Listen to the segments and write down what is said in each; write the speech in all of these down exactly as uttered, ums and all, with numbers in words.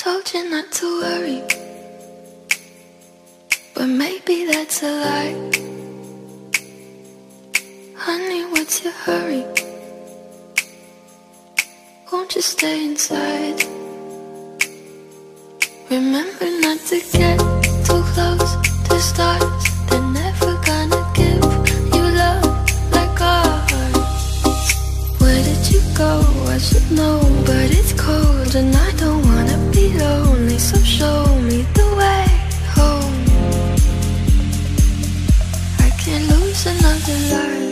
Told you not to worry, but maybe that's a lie. Honey, what's your hurry? Won't you stay inside? Remember not to get too close to stars. They're never gonna give you love like ours. Where did you go? I should know, but it's cold and I don't wanna be lonely. So show me the way home. I can't lose another life.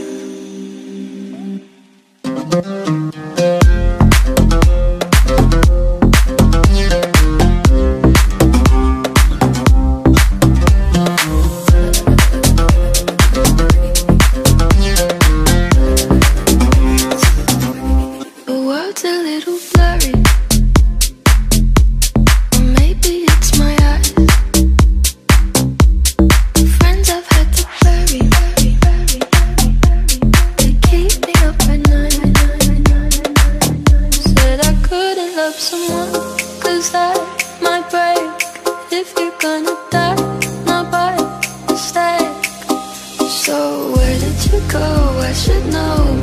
Someone, cause that might break. If you're gonna die, not by mistake. So where did you go? I should know.